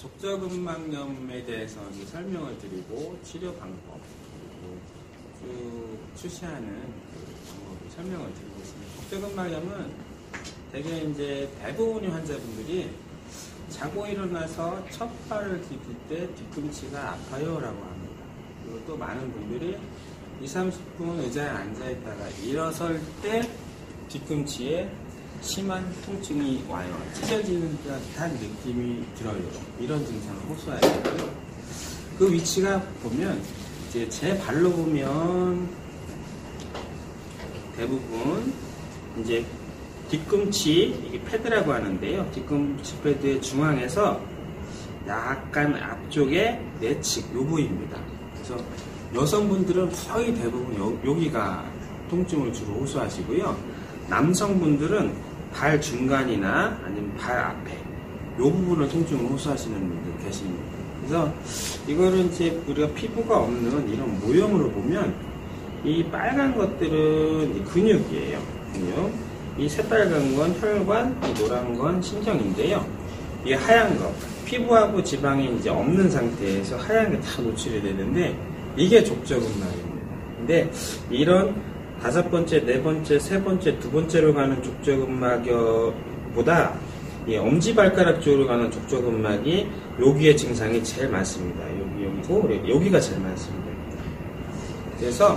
족저근막염에 대해서 이제 설명을 드리고 치료 방법 그리고 쭉 출시하는 방법을 설명을 드리고 있습니다. 족저근막염은 대개 이제 대부분의 환자분들이 자고 일어나서 첫 발을 디딜 때 뒤꿈치가 아파요라고 합니다. 그리고 또 많은 분들이 20-30분 의자에 앉아 있다가 일어설 때 뒤꿈치에 심한 통증이 와요. 찢어지는 듯한 느낌이 들어요. 이런 증상을 호소해야 되고요. 그 위치가 보면 이제 제 발로 보면 대부분 이제 뒤꿈치, 이게 패드라고 하는데요. 뒤꿈치 패드의 중앙에서 약간 앞쪽에 내측 요 부위입니다. 그래서 여성분들은 거의 대부분 여기가 통증을 주로 호소하시고요. 남성분들은 발 중간이나 아니면 발 앞에 요 부분을 통증을 호소하시는 분들 계십니다. 그래서 이거를 이제 우리가 피부가 없는 이런 모형으로 보면 이 빨간 것들은 근육이에요. 근육. 이 새빨간 건 혈관, 이 노란 건 신경인데요. 이 하얀 거, 피부하고 지방이 이제 없는 상태에서 하얀 게 다 노출이 되는데 이게 족저근막입니다. 근데 이런 5번째, 4번째, 3번째, 2번째로 가는 족저근막보다 이 엄지발가락 쪽으로 가는 족저근막이 여기의 증상이 제일 많습니다. 여기고 여기가 제일 많습니다. 그래서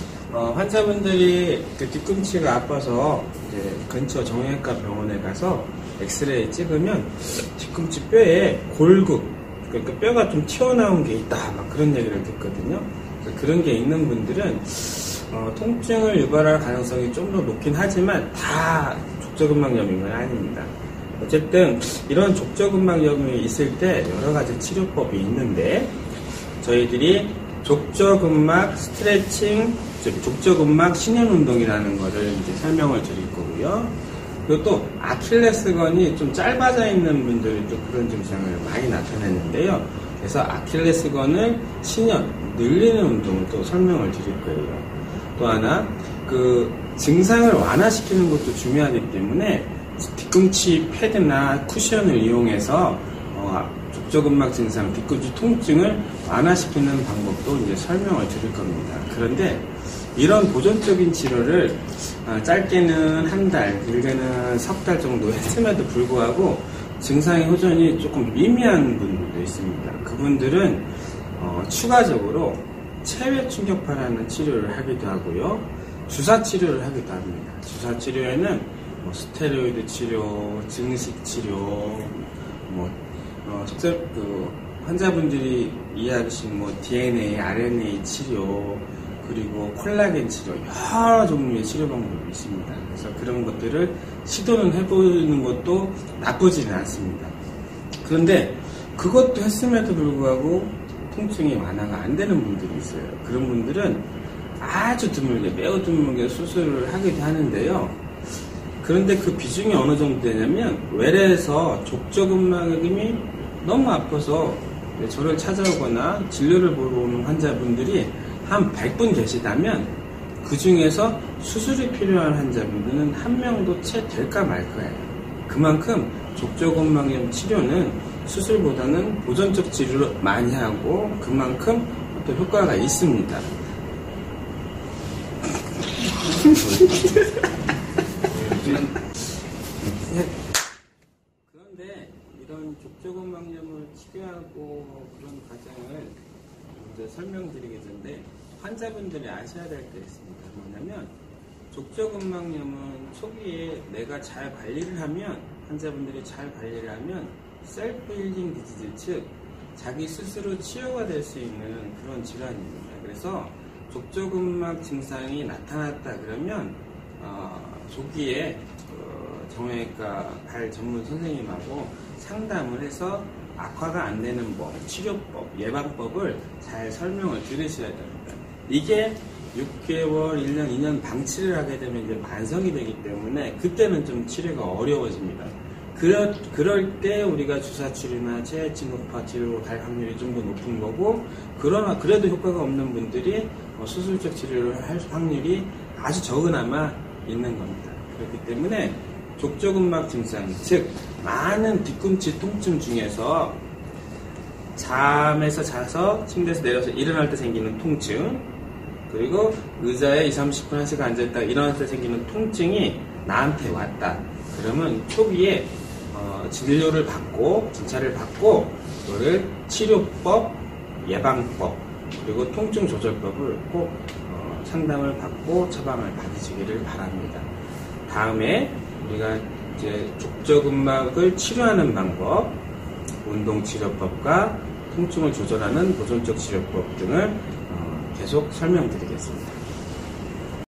환자분들이 그 뒤꿈치가 아파서 이제 근처 정형외과 병원에 가서 엑스레이 찍으면 뒤꿈치 뼈에 골극, 그러니까 뼈가 좀 튀어나온 게 있다, 막 그런 얘기를 듣거든요. 그런 게 있는 분들은 통증을 유발할 가능성이 좀 더 높긴 하지만 다 족저근막염인 건 아닙니다. 어쨌든 이런 족저근막염이 있을 때 여러 가지 치료법이 있는데 저희들이 족저근막 스트레칭, 족저근막 신현운동이라는 거를 이제 설명을 드릴 거고요. 그리고 또 아킬레스건이 좀 짧아져 있는 분들이 또 그런 증상을 많이 나타내는데요. 그래서 아킬레스건을 신현, 늘리는 운동을 또 설명을 드릴 거예요. 또 하나, 그 증상을 완화시키는 것도 중요하기 때문에 뒤꿈치 패드나 쿠션을 이용해서 족저근막 증상, 뒤꿈치 통증을 완화시키는 방법도 이제 설명을 드릴 겁니다. 그런데 이런 보존적인 치료를 짧게는 한 달, 길게는 석 달 정도 했음에도 불구하고 증상의 호전이 조금 미미한 분들도 있습니다. 그분들은 추가적으로 체외 충격파라는 치료를 하기도 하고요. 주사 치료를 하기도 합니다. 주사 치료에는 스테로이드 치료, 증식 치료, 환자분들이 이해하신 DNA, RNA 치료, 그리고 콜라겐 치료, 여러 종류의 치료 방법이 있습니다. 그래서 그런 것들을 시도는 해보는 것도 나쁘지는 않습니다. 그런데 그것도 했음에도 불구하고 통증이 완화가 안 되는 분들이 있어요. 그런 분들은 아주 드물게, 매우 드물게 수술을 하기도 하는데요. 그런데 그 비중이 어느 정도 되냐면 외래에서 족저근막염이 너무 아파서 저를 찾아오거나 진료를 보러 오는 환자분들이 한 100분 계시다면 그 중에서 수술이 필요한 환자분들은 한 명도 채 될까 말 거예요. 그만큼 족저근막염 치료는 수술보다는 보존적 치료를 많이 하고 그만큼 또 효과가 있습니다. 그런데 이런 족저근막염을 치료하고 그런 과정을 먼저 설명드리기 전에 환자분들이 아셔야 될 게 있습니다. 뭐냐면 족저근막염은 초기에 내가 잘 관리를 하면, 환자분들이 잘 관리를 하면 셀프 힐링 디지즈, 즉 자기 스스로 치유가 될 수 있는 그런 질환입니다. 그래서 족저근막 증상이 나타났다 그러면 조기에 정형외과 발 전문 선생님하고 상담을 해서 악화가 안 되는 법, 치료법, 예방법을 잘 설명을 들으셔야 됩니다. 이게 6개월, 1년, 2년 방치를 하게 되면 이제 만성이 되기 때문에 그때는 좀 치료가 어려워집니다. 그럴 때 우리가 주사 치료나 체외 충격파 치료로 갈 확률이 좀 더 높은 거고, 그러나 그래도 효과가 없는 분들이 수술적 치료를 할 확률이 아주 적으나마 있는 겁니다. 그렇기 때문에 족저근막 증상, 즉 많은 뒤꿈치 통증 중에서 잠에서 자서 침대에서 내려서 일어날 때 생기는 통증, 그리고 의자에 20, 30분, 1시간 앉아있다가 일어날 때 생기는 통증이 나한테 왔다. 그러면 초기에 진료를 받고 진찰을 받고 그거를 치료법, 예방법, 그리고 통증 조절법을 꼭 상담을 받고 처방을 받으시기를 바랍니다. 다음에 우리가 이제 족저근막을 치료하는 방법, 운동치료법과 통증을 조절하는 보존적 치료법 등을 계속 설명드리겠습니다.